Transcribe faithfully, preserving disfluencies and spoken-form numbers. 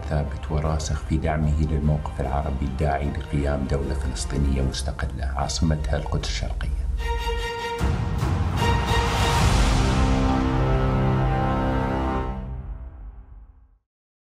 ثابت وراسخ في دعمه للموقف العربي الداعي لقيام دولة فلسطينية مستقلة عاصمتها القدس الشرقية.